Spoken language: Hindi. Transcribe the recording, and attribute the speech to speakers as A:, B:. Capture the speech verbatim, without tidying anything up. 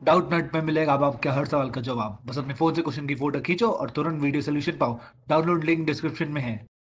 A: डाउट नट में मिलेगा अब आपके हर सवाल का जवाब। बस अपने फोन से क्वेश्चन की फोटो खींचो और तुरंत वीडियो सोल्यूशन पाओ। डाउनलोड लिंक डिस्क्रिप्शन में है।